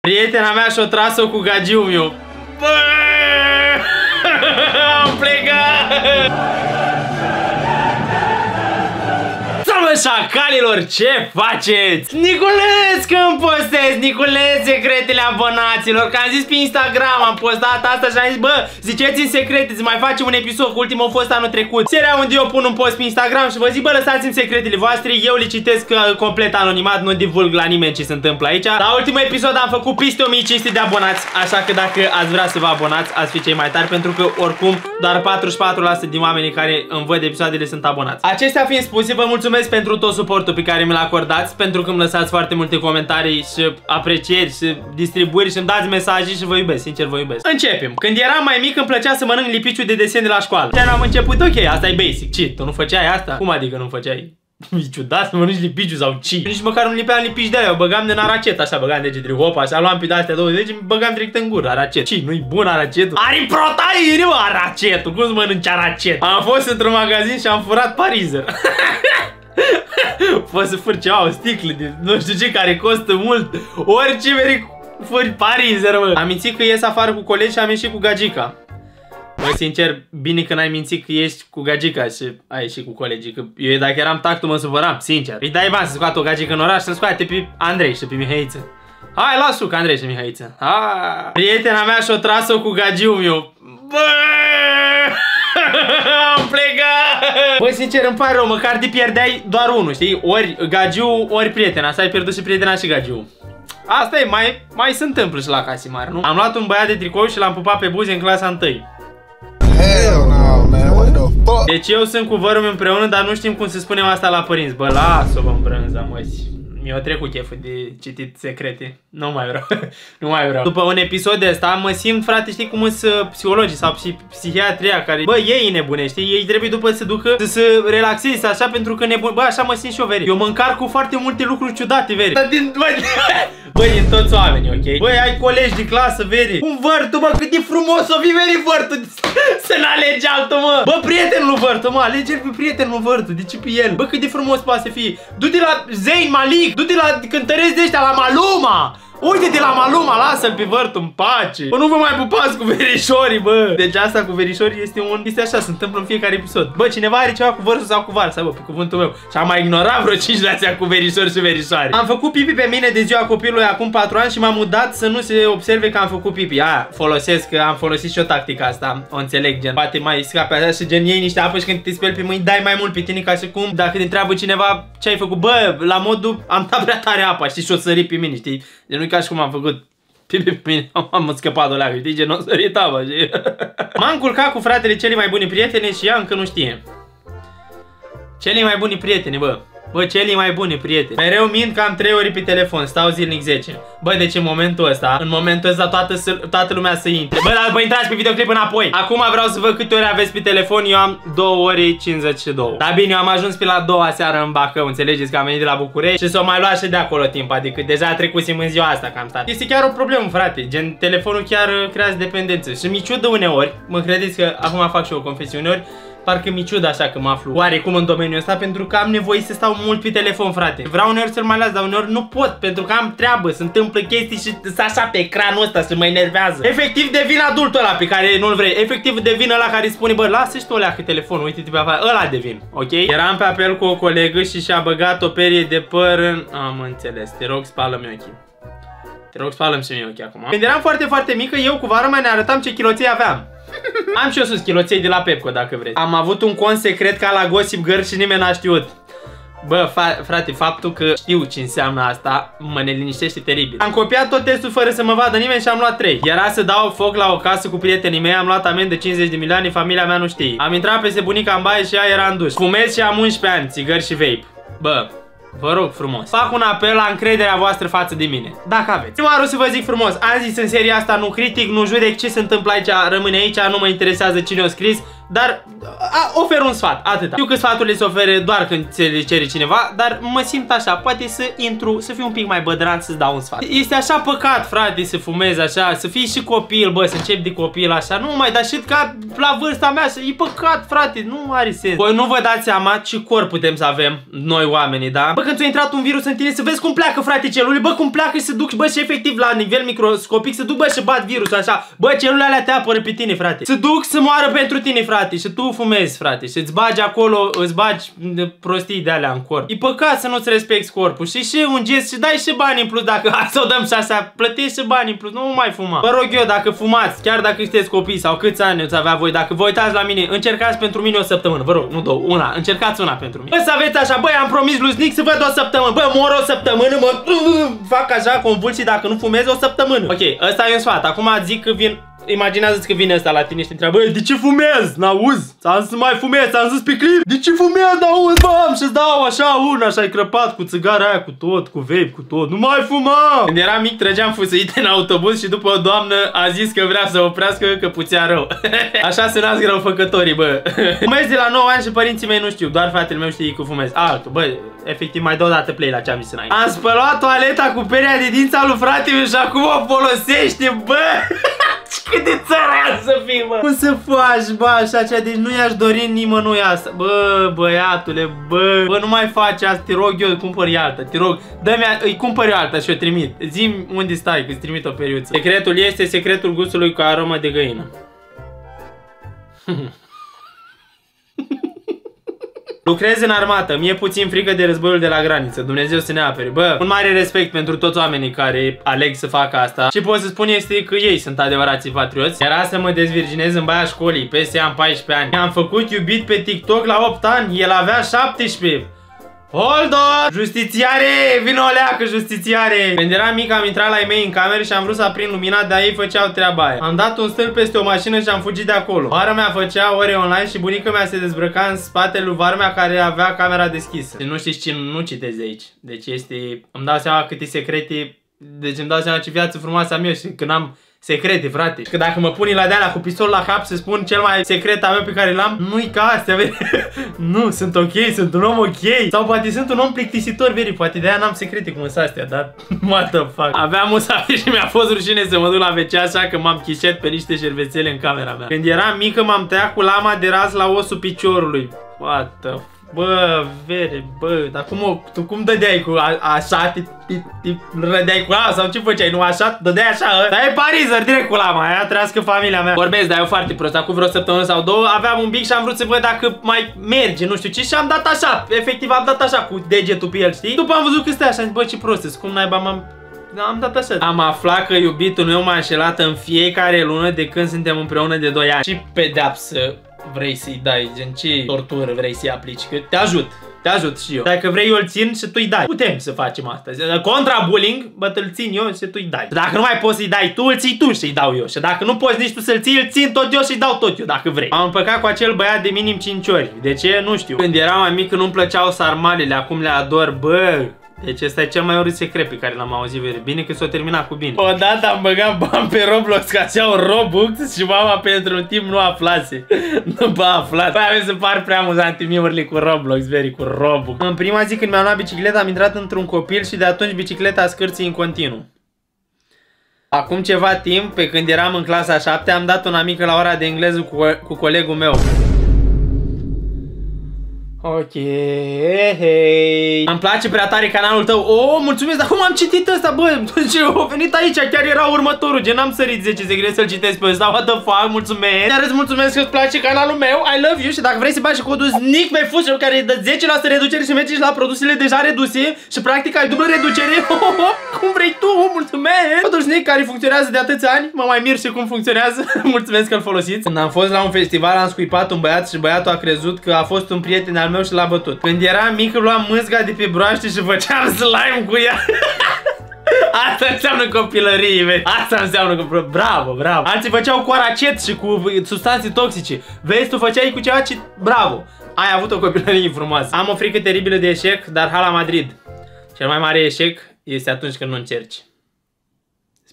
Prietena mea și-o tras-o cu gagiul meu. Bă! Am plecat! Mă, șacalilor, ce faceți? Niculeț, când postez, Niculeț, secretele abonaților. Că am zis pe Instagram, am postat asta și am zis, bă, ziceți-mi secrete, să mai facem un episod, că ultimul a fost anul trecut. Seria unde eu pun un post pe Instagram și vă zic, bă, lăsați-mi secretele voastre, eu le citesc complet anonimat, nu divulg la nimeni ce se întâmplă aici. La ultimul episod am făcut peste 1500 de abonați, așa că dacă ați vrea să vă abonați, ați fi cei mai tari, pentru că oricum doar 44% din oamenii care îmi văd episoadele sunt abonați. Acestea fiind spuse, vă mulțumesc pentru tot suportul pe care mi-l acordați, pentru că îmi lăsați foarte multe comentarii și aprecieri și distribuiri și îmi dați mesaje și vă iubesc, sincer vă iubesc. Începem. Când eram mai mic îmi plăcea să mănânc lipiciu de desen de la școală. Și am început, ok, asta e basic. Ce? Tu nu făceai asta? Cum adică nu făceai? E ciudat să mănânci lipiciu sau ci? Nici măcar nu lipeam lipici de alea, băgam din aracet, așa, băgam degetele, hopa, așa, luam pe de-astea 20 și băgam direct în gură, aracet. Ce? Nu-i bun aracetul? Are proteine, mă, aracetul, cum să mănânci aracet? Am fost într-un magazin și am furat parizer. Poți să furi ceva, o sticlă de nu știu ce care costă mult. Orice veri furi parizer, mă. Am mințit că ies afară cu colegi și am ieșit cu gagica. Bă, sincer, bine că n-ai mințit că ești cu gagica și ai ieșit cu colegii. Că eu dacă eram tactul mă supăram, sincer. Îi dai bani să scoată o gagică în oraș, să scoate pe Andrei și pe Mihăiță. Hai, las-o, că Andrei și Mihăiță. Hai. Prietena mea și-o tras-o cu gagiul meu. Bă! Am plecat! Bă, sincer, îmi pare rău, măcar de pierdeai doar unul, știi? Ori gagiu, ori prietena. Asta ai pierdut și prietena și gagiu. Asta e, mai se întâmplă și la Casimar, nu? Am luat un băiat de tricou și l-am pupat pe buze în clasa 1. Deci eu sunt cu vărul meu împreună, dar nu știm cum să spunem asta la părinți. Bă, lasă-o în brânza, măsi. Mi-a trecut cheful de citit secrete. Nu mai vreau. Nu mai vreau. După un episod de ăsta mă simt, frate, știi cum sunt psihologii sau psihiatria care, bă, ei nebunești, știi? Ei trebuie după să ducă să se relaxeze așa, pentru că nebun. Bă, așa mă simt și eu, veri. Eu mă încarc cu foarte multe lucruri ciudate, veri. Bă, din toți oamenii, ok? Băi, ai colegi de clasă, veri. Un vărtu, mă, cât de frumos o fi, veri, vărtu. Să n-alegi altul, mă. Bă, prietenul vărtu, mă, alege-l pe prietenul vărtu. De ce pe el? Bă, cât de frumos poate să fie. Du-te la Zayn Malik. Du-te la cântărezi de ăștia, la Maluma! Uite-te la Maluma, lasă-l pe vărtul în pace! Bă, nu vă mai pupați cu verișorii, bă! Deci asta cu verișorii este așa, se întâmplă în fiecare episod. Bă, cineva are ceva cu vărsul sau cu varsa, bă, pe cuvântul meu. Și am mai ignorat vreo 5 de astea cu verișori și verișoare. Am făcut pipi pe mine de ziua copilului acum 4 ani și m-am mutat să nu se observe că am făcut pipi. Aia, folosesc, că am folosit și o tactică asta, o înțeleg, gen. Poate mai scape așa și gen iei niște apă și când te speli pe mâini dai mai mult pe tine, ca și cum dacă te întreabă cineva ce ai făcut, bă, la modul am dat prea tare apa, știi, și o sări pe mine, știi? Deci nu ca și cum am făcut pipi pe mine, am scăpat o leagă, știi, gen, o sărit apa, știi? M-am culcat cu fratele cele mai buni prieteni și ea încă nu știe. Cele mai buni prieteni, bă. Bă, cele mai buni prieteni. Mereu mint că am 3 ore pe telefon, stau zilnic 10. Bă, deci în momentul ăsta toată lumea să intre. Bă, intrați pe videoclip înapoi. Acum vreau să văd câte ore aveți pe telefon. Eu am 2 ore 52. Dar bine, eu am ajuns pe la 2 seara în Bacău. Înțelegeți că am venit de la București și s-o mai luat și de acolo timp. Adică deja trecusem în ziua asta că am stat. Este chiar o problemă, frate. Gen, telefonul chiar creează dependență. Și mi ciudă uneori. Mă credeți că acum fac și eu o confesiune uneori. Parcă mi ciudă așa că mă aflu oarecum în domeniul ăsta, pentru că am nevoie să stau mult pe telefon, frate. Vreau uneori să-l mai las, dar uneori nu pot, pentru că am treabă, se întâmplă chestii și sunt așa pe ecranul ăsta și mă enervează. Efectiv devin adultul ăla pe care nu-l vrei. Efectiv devin ăla care spune, bă, lasă și tu ălea cu telefonul, uite-te pe afară, ăla devin, ok? Eram pe apel cu o colegă și și-a băgat o perie de păr în... Am înțeles, te rog, spală-mi ochii. Te rog, spală-mi și mie ochii acum. Când eram foarte, foarte mică, eu cu vara mea ne arătam ce chiloței aveam. Am și eu sus chiloței de la Pepco, dacă vreți. Am avut un cont secret ca la Gossip Girl și nimeni n-a știut. Bă, frate, faptul că știu ce înseamnă asta mă neliniștește teribil. Am copiat tot testul fără să mă vadă nimeni și am luat 3. Era să dau foc la o casă cu prietenii mei, am luat amendă de 50 de milioane, familia mea nu știe. Am intrat peste bunica în baie și ea era în duș. Fumez și am 11 ani, țigări și vape. Bă, vă rog frumos, fac un apel la încrederea voastră față de mine, dacă aveți. Primarul, să vă zic frumos, am zis în seria asta, nu critic, nu judec ce se întâmplă aici, rămâne aici, nu mă interesează cine a scris. dar ofer un sfat, atâta. Știu că sfaturile se ofere doar când ți le cere cineva, dar mă simt așa, poate să intru, să fiu un pic mai bădran să-ți dau un sfat. Este așa păcat, frate, să fumezi așa, să fii și copil, bă, să începi de copil așa, nu mai, dar și ca la vârsta mea, e păcat, frate, nu are sens. Voi nu vă dați seama ce corp putem să avem noi oamenii, da? Bă, când ți-a intrat un virus în tine, să vezi cum pleacă, frate, celule, bă, cum pleacă și se duc, bă, și efectiv la nivel microscopic, se duc, bă, și bat virusul așa, bă, celulele alea te apără pe tine, frate. Se duc să moară pentru tine, frate, și tu fumezi, frate, și îți bagi acolo, îți bagi prostii de alea în corp. E păcat să nu-ți respecti corpul și un gest și dai și bani în plus, dacă hai să o dăm și așa, plătești și bani în plus, nu mai fuma. Vă rog eu, dacă fumați, chiar dacă sunteți copii sau câți ani îți avea voi, dacă vă uitați la mine, încercați pentru mine o săptămână, vă rog, nu două, una, încercați una pentru mine. Bă, să aveți așa, băi, am promis lui Snic să văd o săptămână, bă, mor o săptămână, mă fac așa convulsii dacă nu fumez o săptămână. Ok, ăsta e un sfat, acum zic că vin. Imaginează-ți că vine ăsta la tine și te întreabă, băi, de ce fumezi? N-auzi? Ți-am zis să mai fumezi, ți-am zis pe clip. De ce fumezi? N-auzi, bă, și-ți dau așa una, așa ai crăpat cu țigara aia, cu tot, cu vape, cu tot. Nu mai fuma! Când eram mic, trăgeam fusuite în autobuz și după o doamnă a zis că vrea să oprească, că puțea rău. Așa se nasc răufăcătorii, bă. Fumez de la 9 ani și părinții mei nu știu, doar fratele meu știe că fumez. Altul, bă, efectiv mai dau o dată play la ce am zis înainte. Am spălat toaleta cu perea de dinți al lui fratele și acum o folosește, bă! Cât de țăran să fii, bă! Cum să faci, bă, așa cea? Deci nu i-aș dori nimănui asta. Bă, băiatule, bă, nu mai faci asta, te rog eu, cumpăr alta, te rog. Dă-mi, îi cumpăr eu alta și o trimit. Zi-mi unde stai, că îți trimit o periuță. Secretul este secretul gustului cu aromă de găină. Lucrez în armată, mie puțin frică de războiul de la graniță, Dumnezeu să ne apere. Bă, un mare respect pentru toți oamenii care aleg să facă asta. Ce pot să spun este că ei sunt adevărații patrioți. Era să mă dezvirginez în baia școlii, peste am 14 ani. Am făcut iubit pe TikTok la 8 ani, el avea 17. Hold on! Justițiare! Vino o leacă, justițiare! Când eram mic am intrat la ei mei în cameră și am vrut să aprind lumina, dar ei făceau treaba aia. Am dat un stâlp peste o mașină și am fugit de acolo. Vara mea făcea ore online și bunica mea se dezbrăca în spatele lui vara mea care avea camera deschisă. Și nu știți ce nu citezi de aici. Deci este... Îmi dau seama câte secrete... Deci îmi dau seama ce viață frumoasă am eu și când am secrete, frate. Și că dacă mă pun la de-alea cu pistol la cap să spun cel mai secret al meu pe care l-am, nu-i ca astea, veri. Nu, sunt ok, sunt un om ok. Sau poate sunt un om plictisitor, veri. Poate de-aia n-am secrete cum sunt astea, dar what the fuck. Aveam musafir și mi-a fost rușine să mă duc la WC așa că m-am chișet pe niște șervețele în camera mea. Când eram mică m-am tăiat cu lama de ras la osul piciorului. What the fuck. Bă, vere, bă, dar tu cum dădeai cu așa, te rădeai cu lama sau ce făceai, nu așa, dădeai așa, dar e parizer direct cu lama, aia trească familia mea. Vorbesc, dar eu foarte prost, acum vreo săptămână sau două aveam un bic și am vrut să văd dacă mai merge, nu știu ce, și am dat așa, efectiv am dat așa cu degetul pe el, știi? După am văzut că stai așa, bă, ce prost, cum naiba am dat așa. Am aflat că iubitul meu m-a înșelat în fiecare lună de când suntem împreună de 2 ani. Ce pedeapsă vrei să-i dai, gen ce tortură vrei să-i aplici, că te ajut și eu. Dacă vrei eu îl țin și tu îi dai. Putem să facem asta. Contra bullying, bă, îl țin eu și tu îi dai. Dacă nu mai poți să-i dai tu, îl ții tu și îi dau eu. Și dacă nu poți nici tu să-l ții, îl țin tot eu și îi dau tot eu, dacă vrei. Am împăcat cu acel băiat de minim 5 ori. De ce? Nu știu. Când eram mai mic nu-mi plăceau sarmalele, acum le ador, bă. Deci ăsta e cel mai urât secret pe care l-am auzit, veri. Bine că s-o terminat cu bine. Odată am băgat bani pe Roblox ca așa un Robux și mama pentru un timp nu aflase. După aflat. Păi avem să par prea amuzante meme-urile cu Roblox, veri, cu Robux. În prima zi când mi-am luat bicicleta am intrat într-un copil și de atunci bicicleta scârție în continuu. Acum ceva timp, pe când eram în clasa 7, am dat una mică la ora de engleză cu colegul meu. Ok, hei. Îmi place prea tare canalul tău. Oh, mulțumesc, dar cum am citit ăsta, bă? Ce a venit aici, chiar era următorul. Gen, n-am sărit 10 secrete să-l citesc pe ăsta. What the fuck, mulțumesc. Iar îți mulțumesc că îți place canalul meu. I love you. Și dacă vrei să bagi codul SNICMEFUSHER care dă 10% reducere și mergi la produsele deja reduse și practic ai dublă reducere. Cum vrei tu, mulțumesc. Codul SNIC care funcționează de atâția ani. Mă mai mir și cum funcționează. Mulțumesc că îl folosiți. Când am fost la un festival am scuipat un băiat și băiatul a crezut că a fost un prieten al meu și l-a bătut. Când eram mic îmi luam mâzga de pe broaște și făceam slime cu ea. Asta înseamnă copilărie, vezi? Asta înseamnă copilărie. Bravo, bravo. Alții făceau cu aracet și cu substanțe toxice. Vezi, tu făceai cu ceva ce... Bravo. Ai avut o copilărie frumoasă. Am o frică teribilă de eșec, dar ha la Madrid. Cel mai mare eșec este atunci când nu încerci.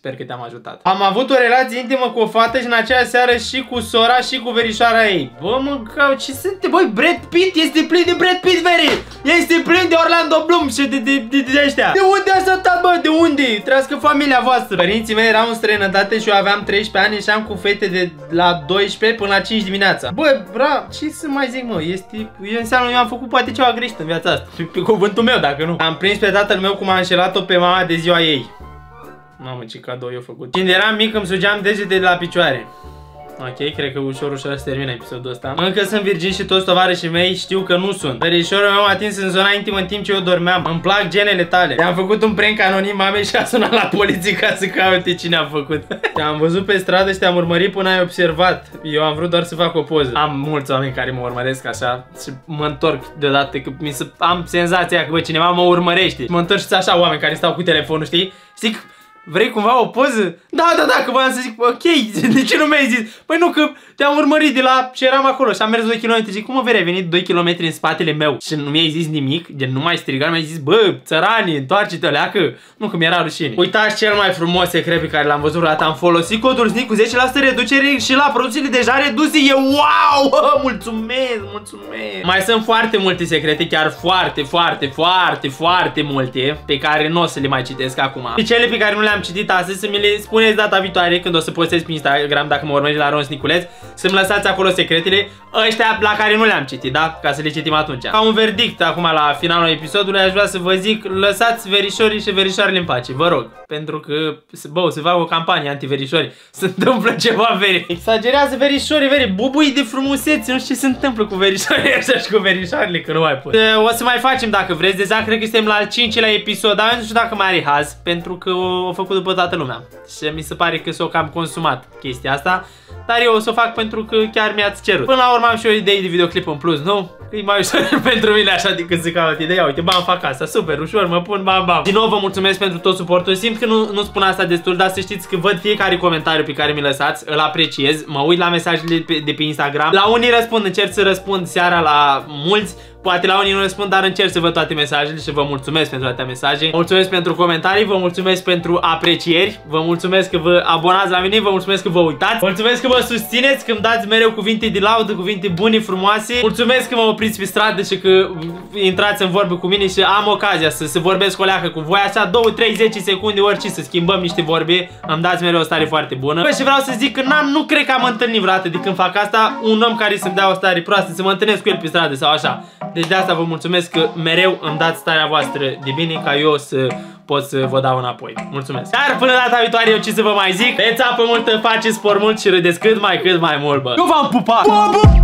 Sper că te-am ajutat. Am avut o relație intimă cu o fată și în aceea seară și cu sora și cu verișoara ei. Bă, mă, ce sunt? Băi, Brad Pitt este plin de Brad Pitt, veri! Este plin de Orlando Bloom și de ăștia. De unde ați dat, bă? De unde? Trească familia voastră. Părinții mei erau în străinătate și eu aveam 13 ani și am cu fete de la 12 până la 5 dimineața. Bă, bra, ce să mai zic, mă? Eu înseamnă eu am făcut poate ceva greșit în viața asta. Pe cuvântul meu, dacă nu. Am prins pe tatăl meu cum a înșelat-o pe mama de ziua ei. Mamă, ce cadou eu făcut. Când eram mic îmi sugeam degetele de la picioare. Ok, cred că ușor se termină episodul ăsta. Încă sunt virgin și toți tovarășii mei știu că nu sunt. Verișorul meu a atins în zona intimă în timp ce eu dormeam. Îmi plac genele tale. I-am făcut un prank anonim mamei și a sunat la poliție ca să caute cine a făcut. Te-am văzut pe stradă și te-am urmărit până ai observat. Eu am vrut doar să fac o poză. Am mulți oameni care mă urmăresc așa și mă întorc deodată că am senzația că bă, cineva mă urmărește. Mă întorc și așa oameni care stau cu telefonul, știi? Zic, vrei cumva o poză? Da, că voiam să zic, ok, de ce nu mi-ai zis? Păi nu, că te-am urmărit de la și eram acolo și am mers 2 km. Zic, cum mă vei, ai venit 2 km în spatele meu și nu mi-ai zis nimic? Gen, nu m-ai strigat, mi-ai zis, bă, țărani, întoarce-te, leacă. Nu, că mi-era rușine. Uitați cel mai frumos secret pe care l-am văzut vreodată. Am folosit codul SNIC cu 10% reducere și la produsele deja reduse. E wow! Mulțumesc, mulțumesc! Mai sunt foarte multe secrete, chiar foarte multe, pe care nu o să le mai citesc acum. Și cele pe care nu le-am citit astăzi să mi le spuneți data viitoare când o să postez pe Instagram, dacă mă urmăriți la Ron Niculeț, să-mi lăsați acolo secretele ăștia la care nu le-am citit, da? Ca să le citim atunci. Ca un verdict acum la finalul episodului aș vrea să vă zic, lăsați verișorii și verișoarele în pace, vă rog. Pentru că, bă, se fac o campanie anti-verișori. Se întâmplă ceva, veri. Exagerează verișorii, veri, bubui de frumusețe, nu știu ce se întâmplă cu verișorii așa și cu verișoarele, că nu mai pot. O să mai facem dacă vreți, deja cred că suntem la al 5-lea episod, dar nu știu dacă mai are haz, pentru că o făcut după toată lumea. Și mi se pare că s-o cam consumat chestia asta. Dar eu o să o fac pentru că chiar mi-ați cerut. Până la urmă am și o idee de videoclip în plus, nu? E mai ușor pentru mine așa decât să caut ideea. Uite, bam, fac asta, super ușor, mă pun, bam. Din nou vă mulțumesc pentru tot suportul. Simt că nu spun asta destul, dar să știți că văd fiecare comentariu pe care mi-l lăsați, îl apreciez. Mă uit la mesajele de pe Instagram. La unii răspund, încerc să răspund seara la mulți. Poate la unii nu răspund, dar încerc să văd toate mesajele și vă mulțumesc pentru toate mesaje. Vă mulțumesc pentru comentarii, vă mulțumesc pentru aprecieri, vă mulțumesc că vă abonați la mine, vă mulțumesc că vă uitați, mulțumesc că vă susțineți, că îmi dați mereu cuvinte de laudă, cuvinte bune, frumoase. Mulțumesc că mă opriți pe stradă și că intrați în vorbă cu mine și am ocazia să vorbesc o leacă cu voi, așa 2, 3, 10 secunde, orice, să schimbăm niște vorbe. Îmi dați mereu o stare foarte bună. Păi și vreau să zic că nu cred că am întâlnit vreodată de când fac asta un om care să-mi dea o stare proastă, să mă întâlnesc cu el pe stradă sau așa. Deci de asta vă mulțumesc că mereu îmi dați starea voastră de bine ca eu să pot să vă dau înapoi. Mulțumesc. Dar până data viitoare eu ce să vă mai zic? Beți apă multă, faceți sport mult și râdeți cât mai mult, bă. Eu v-am pupat!